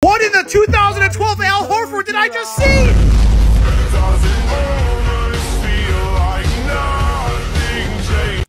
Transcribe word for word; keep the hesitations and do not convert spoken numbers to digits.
What in the two thousand twelve Al Horford did I just see?